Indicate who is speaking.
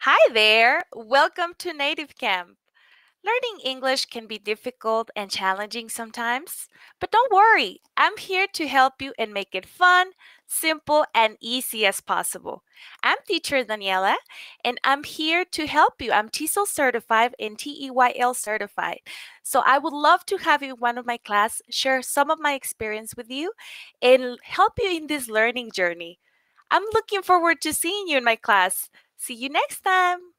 Speaker 1: Hi there! Welcome to Native Camp. Learning English can be difficult and challenging sometimes, but don't worry, I'm here to help you and make it fun, simple, and easy as possible. I'm teacher Daniela, and I'm here to help you. I'm TESOL certified and TEYL certified. So I would love to have you in one of my class, share some of my experience with you, and help you in this learning journey. I'm looking forward to seeing you in my class. See you next time.